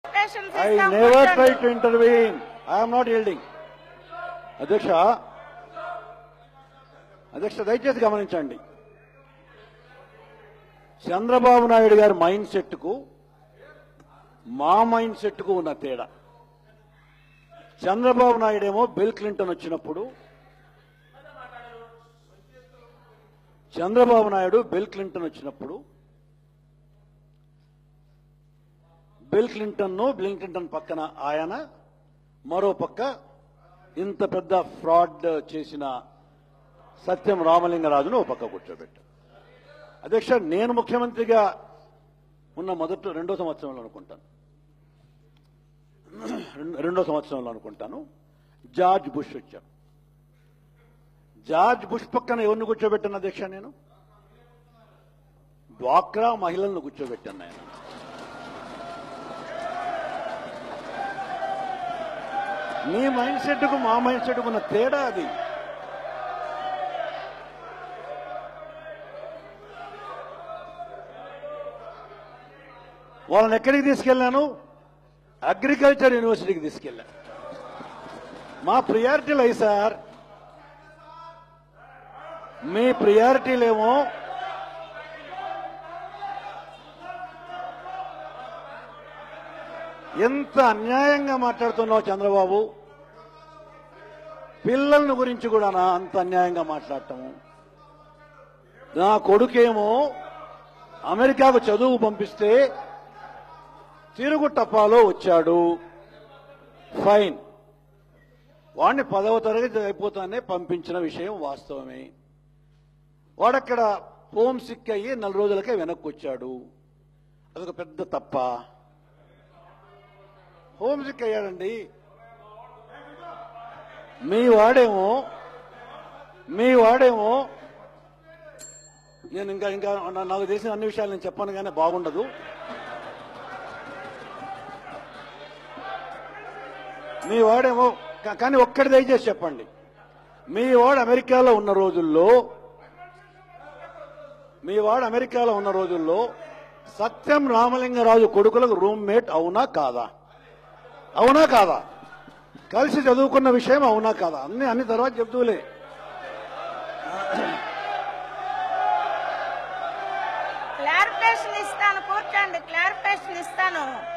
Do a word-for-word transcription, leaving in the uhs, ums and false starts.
I never try to intervene. I am not yielding. అధ్యక్ష అధ్యక్ష దయచేసి గమనించండి. చంద్రబాబు నాయుడు గారి మైండ్ సెట్ కు మా మైండ్ సెట్ కు ఉన్న తేడా. చంద్రబాబు నాయుడు ఏమో బిల్ క్లింటన్ వచ్చినప్పుడు చంద్రబాబు నాయుడు బిల్ క్లింటన్ వచ్చినప్పుడు బిల్ క్లింటన్ బిల్ క్లింటన్ పక్కన ఆయన మరో పక్క ఇంత పెద్ద ఫ్రాడ్ చేసిన సత్యం రామలింగరాజును ఓ పక్క కూర్చోబెట్టారు. అధ్యక్ష నేను ముఖ్యమంత్రిగా ఉన్న మొదటి రెండో సంవత్సరంలో అనుకుంటాను రెండో సంవత్సరంలో అనుకుంటాను జార్జ్ బుష్ వచ్చారు. జార్జ్ బుష్ పక్కన ఎవరిని కూర్చోబెట్టాను అధ్యక్ష? నేను డ్వాక్రా మహిళలను కూర్చోబెట్టాను. నేను మీ మైండ్ సెట్కు మా మైండ్ సెట్కు ఉన్న తేడా అది. వాళ్ళని ఎక్కడికి తీసుకెళ్లాను? అగ్రికల్చర్ యూనివర్సిటీకి తీసుకెళ్లాను. మా ప్రియారిటీలు అయ్యి సార్, మీ ప్రియారిటీలేమో ఎంత అన్యాయంగా మాట్లాడుతున్నావు చంద్రబాబు. పిల్లల గురించి కూడా అంత అన్యాయంగా మాట్లాడటము. నా కొడుకేమో అమెరికాకు చదువు పంపిస్తే తిరుగు టపాలో వచ్చాడు, ఫైన్. వాడిని పదవ తరగతి అయిపోతానే పంపించిన విషయం వాస్తవమే. వాడక్కడ హోమ్ సిక్ అయ్యి నెల రోజులకే వెనక్కి వచ్చాడు. అదొక పెద్ద తప్ప. Home sick అయ్యాడండి. మీ వాడేమో మీ వాడేమో నేను ఇంకా ఇంకా నాకు తెలిసిన అన్ని విషయాలు నేను చెప్పాను కానీ బాగుండదు. మీ వాడేమో కానీ ఒక్కటి దయచేసి చెప్పండి. మీ వాడు అమెరికాలో ఉన్న రోజుల్లో మీ వాడు అమెరికాలో ఉన్న రోజుల్లో సత్యం రామలింగరాజు కొడుకులకు రూమ్మేట్ అవునా కాదా? అవునా కాదా? కలిసి చదువుకున్న విషయం అవునా కాదా? అన్ని అన్ని తర్వాత చెప్తూలే. క్లారిఫికేషన్ ఇస్తాను, కూర్చోండి, క్లారిఫికేషన్ ఇస్తాను.